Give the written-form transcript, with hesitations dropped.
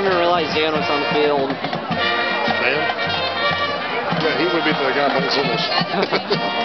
didn't even realize Dan was on the field. Dan? Yeah, he would be the guy playing singles.